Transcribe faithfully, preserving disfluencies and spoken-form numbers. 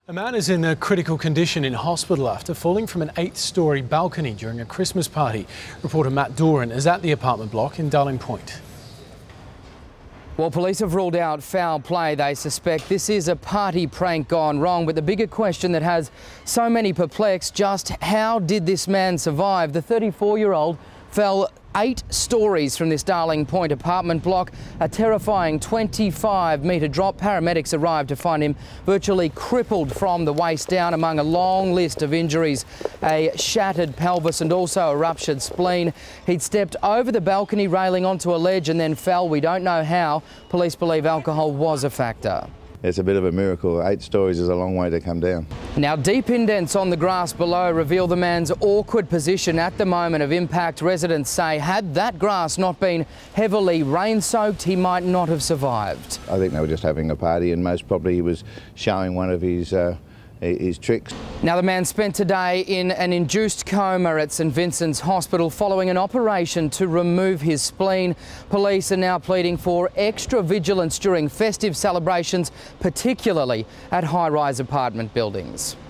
A man is in a critical condition in hospital after falling from an eight-storey balcony during a Christmas party. Reporter Matt Doran is at the apartment block in Darling Point. Well, police have ruled out foul play. They suspect this is a party prank gone wrong. But the bigger question that has so many perplexed, just how did this man survive? The thirty-four-year-old fell eight stories from this Darling Point apartment block. A terrifying twenty-five metre drop. Paramedics arrived to find him virtually crippled from the waist down, among a long list of injuries: a shattered pelvis and also a ruptured spleen. He'd stepped over the balcony railing onto a ledge and then fell. We don't know how. Police believe alcohol was a factor. It's a bit of a miracle. Eight stories is a long way to come down. Now, deep indents on the grass below reveal the man's awkward position at the moment of impact. Residents say had that grass not been heavily rain-soaked, he might not have survived. I think they were just having a party, and most probably he was showing one of his uh, his tricks. Now, the man spent today in an induced coma at St Vincent's Hospital following an operation to remove his spleen. Police are now pleading for extra vigilance during festive celebrations, particularly at high-rise apartment buildings.